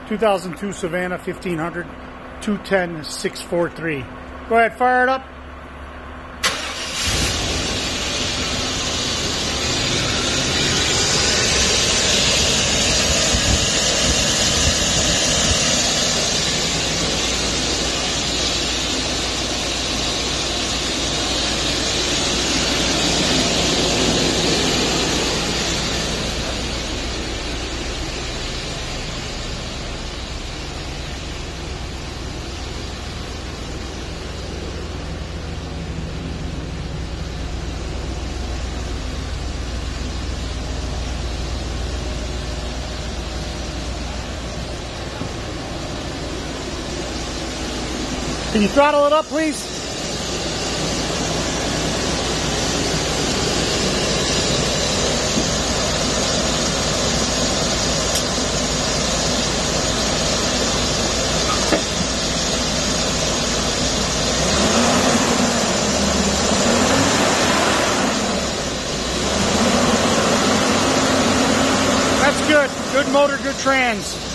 2002 Savanna 1500, 210 643. Go ahead, fire it up. Can you throttle it up, please? That's good. Good motor, good trans.